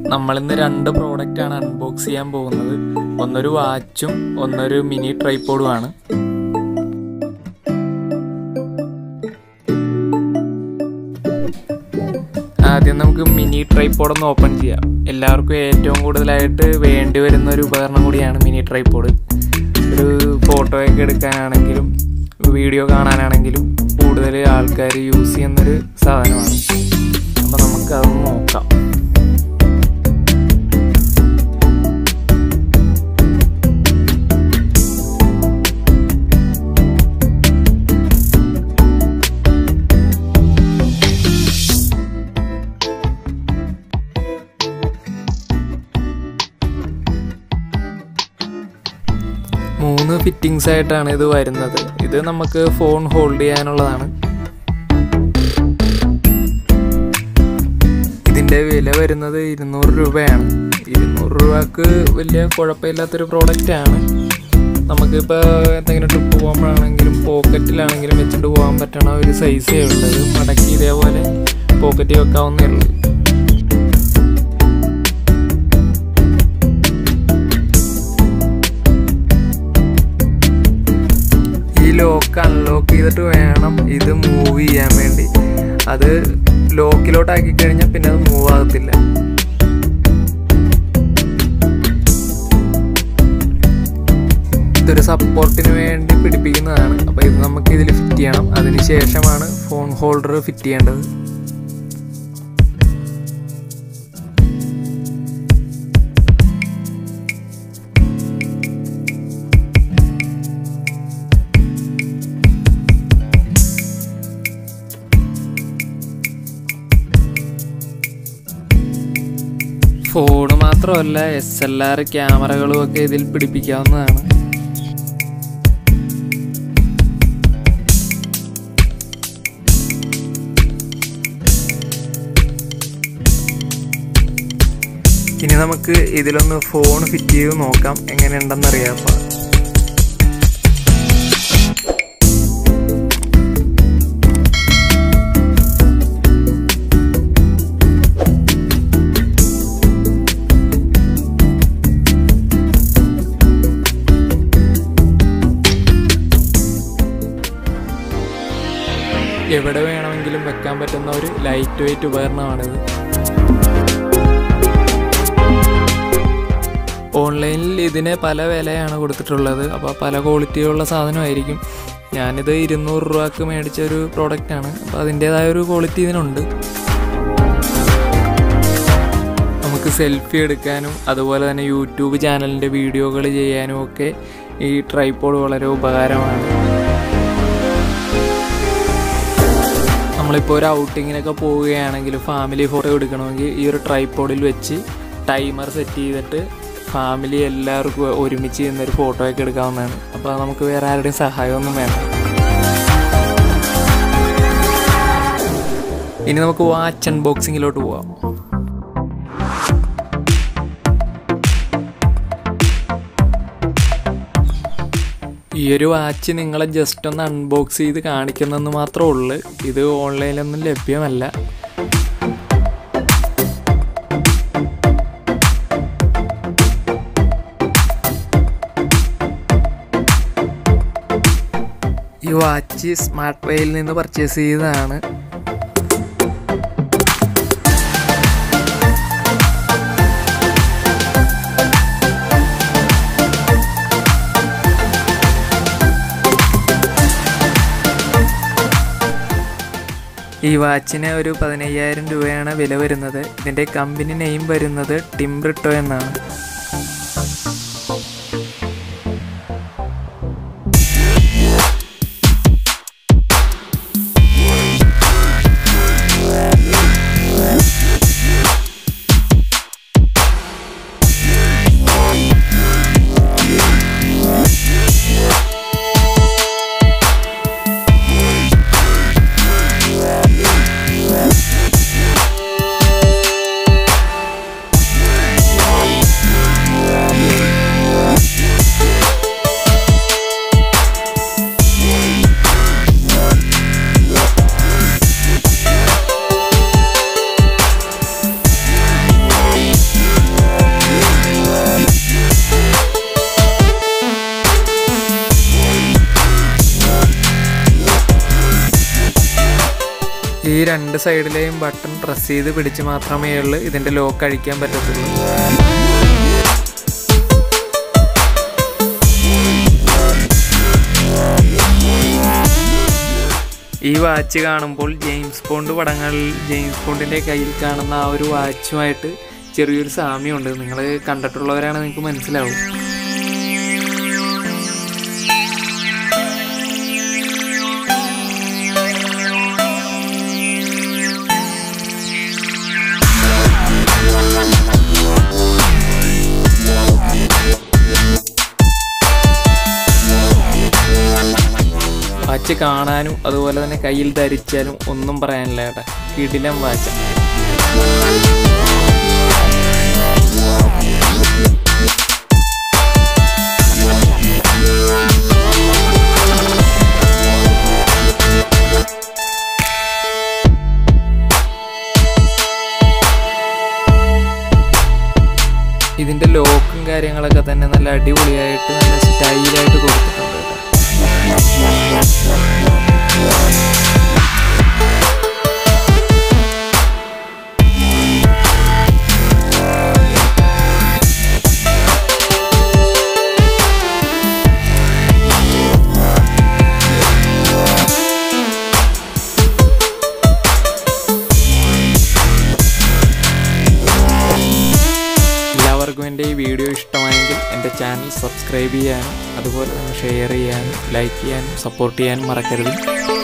നമ്മളിന്ന് രണ്ട് പ്രോഡക്റ്റാണ് അൺബോക്സ് ചെയ്യാൻ പോകുന്നത്. ഒന്നൊരു വാച്ചും ഒന്നൊരു മിനി ട്രൈപോഡുമാണ്. ആദ്യം നമുക്ക് മിനി ട്രൈപോഡ് ഒന്ന് ഓപ്പൺ ചെയ്യാം. എല്ലാവർക്കും ഏറ്റവും കൂടുതലായിട്ട് വേണ്ടി വരുന്ന ഒരു ഉപകരണം കൂടിയാണ് മിനി ട്രൈപോഡ്. ഒരു ഫോട്ടോയൊക്കെ എടുക്കാനാണെങ്കിലും വീഡിയോ കാണാനാണെങ്കിലും കൂടുതൽ ആൾക്കാർ യൂസ് ചെയ്യുന്നൊരു സാധനമാണ്. അപ്പോൾ നമുക്കതൊന്ന് നോക്കാം. മൂന്ന് ഫിറ്റിങ്സ് ആയിട്ടാണ് ഇത് വരുന്നത്. ഇത് നമുക്ക് ഫോൺ ഹോൾഡ് ചെയ്യാനുള്ളതാണ്. ഇതിൻ്റെ വില വരുന്നത് 200 രൂപയാണ്. 200 രൂപക്ക് വലിയ കുഴപ്പമില്ലാത്തൊരു പ്രോഡക്റ്റാണ്. നമുക്കിപ്പോൾ എന്തെങ്കിലും ട്രിപ്പ് പോകുമ്പോഴാണെങ്കിലും പോക്കറ്റിലാണെങ്കിലും വെച്ചിട്ട് പോകാൻ പറ്റണ ഒരു സൈസേ ഉള്ളത്. മടക്കി ഇതേപോലെ പോക്കറ്റിൽ വെക്കാവുന്നേ ഉള്ളൂ. ലോക്ക് അൺലോക്ക് ചെയ്തിട്ട് വേണം ഇത് മൂവ് ചെയ്യാൻ വേണ്ടി. അത് ലോക്കിലോട്ടാക്കി കഴിഞ്ഞാൽ പിന്നെ അത് മൂവ് ആകത്തില്ല. ഇതൊരു സപ്പോർട്ടിന് വേണ്ടി പിടിപ്പിക്കുന്നതാണ്. അപ്പോൾ ഇത് നമുക്ക് ഇതിൽ ഫിറ്റ് ചെയ്യണം. അതിന് ശേഷമാണ് ഫോൺ ഹോൾഡർ ഫിറ്റ് ചെയ്യേണ്ടത്. ഫോണ് മാത്രമല്ല SLR ക്യാമറകളും ഒക്കെ ഇതിൽ പിടിപ്പിക്കാവുന്നതാണ്. ഇനി നമുക്ക് ഇതിലൊന്ന് ഫോൺ ഫിറ്റ് ചെയ്ത് നോക്കാം എങ്ങനെയുണ്ടെന്നറിയാം. എവിടെ വേണമെങ്കിലും വെക്കാൻ പറ്റുന്ന ഒരു ലൈറ്റ് വെയ്റ്റ് ഉപകരണമാണിത്. ഓൺലൈനിൽ ഇതിന് പല വിലയാണ് കൊടുത്തിട്ടുള്ളത്. അപ്പോൾ പല ക്വാളിറ്റിയുള്ള സാധനമായിരിക്കും. ഞാനിത് 200 രൂപക്ക് മേടിച്ച ഒരു പ്രോഡക്റ്റാണ്. അപ്പോൾ അതിൻ്റേതായ ഒരു ക്വാളിറ്റി ഇതിനുണ്ട്. നമുക്ക് സെൽഫി എടുക്കാനും അതുപോലെ തന്നെ യൂട്യൂബ് ചാനലിൻ്റെ വീഡിയോകൾ ചെയ്യാനും ഒക്കെ ഈ ട്രൈപോഡ് വളരെ ഉപകാരമാണ്. നമ്മളിപ്പോൾ ഒരു ഔട്ടിങ്ങിനൊക്കെ പോവുകയാണെങ്കിൽ ഫാമിലി ഫോട്ടോ എടുക്കണമെങ്കിൽ ഈ ഒരു ട്രൈപോഡിൽ വെച്ച് ടൈമർ സെറ്റ് ചെയ്തിട്ട് ഫാമിലി എല്ലാവർക്കും ഒരുമിച്ച് ചെയ്യുന്നൊരു ഫോട്ടോ ഒക്കെ എടുക്കാവുന്നതാണ്. അപ്പോൾ നമുക്ക് വേറെ ആരുടെയും സഹായമൊന്നും വേണ്ട. ഇനി നമുക്ക് വാച്ച് അൺബോക്സിങ്ങിലോട്ട് പോവാം. ഈ ഒരു വാച്ച് നിങ്ങളെ ജസ്റ്റ് ഒന്ന് അൺബോക്സ് ചെയ്ത് കാണിക്കുന്നതെന്ന് മാത്രമേ ഉള്ളൂ. ഇത് ഓൺലൈനിലൊന്നും ലഭ്യമല്ല. ഈ വാച്ച് സ്മാർട്ട് വെയിൽ നിന്ന് പർച്ചേസ് ചെയ്തതാണ്. ഈ വാച്ചിന് ഒരു 15,000 രൂപയാണ് വില വരുന്നത്. ഇതിൻ്റെ കമ്പനി നെയിം വരുന്നത് ടിംബ്രിട്ടോ എന്നാണ്. ഈ രണ്ട് സൈഡിലെയും ബട്ടൺ പ്രസ് ചെയ്ത് പിടിച്ച് മാത്രമേ ഇതിൻ്റെ ലോക്ക് അഴിക്കാൻ പറ്റത്തുള്ളൂ. ഈ വാച്ച് കാണുമ്പോൾ ജെയിംസ് ബോണ്ട് പടങ്ങളിൽ ജെയിംസ് ബോണ്ടിൻ്റെ കയ്യിൽ കാണുന്ന ആ ഒരു വാച്ചുമായിട്ട് ചെറിയൊരു സാമ്യമുണ്ട്. നിങ്ങൾ കണ്ടിട്ടുള്ളവരാണ് നിങ്ങൾക്ക് മനസ്സിലാവും. വാച്ച് കാണാനും അതുപോലെ തന്നെ കയ്യിൽ ധരിച്ചാലും ഒന്നും പറയാനില്ല കേട്ടോ. കിടിലം വാച്ച്. ഇതിൻ്റെ ലോക്കും കാര്യങ്ങളൊക്കെ തന്നെ നല്ല അടിപൊളിയായിട്ട് നല്ല സ്റ്റൈലായിട്ട് കൊടുത്തിട്ടുണ്ട്. എല്ലാവർക്കും എൻ്റെ ഈ വീഡിയോ ഇഷ്ടമായെങ്കിൽ എൻ്റെ ചാനൽ സബ്സ്ക്രൈബ് ചെയ്യാനും അതുപോലെ തന്നെ ഷെയർ ചെയ്യാനും ലൈക്ക് ചെയ്യാനും സപ്പോർട്ട് ചെയ്യാനും മറക്കരുത്.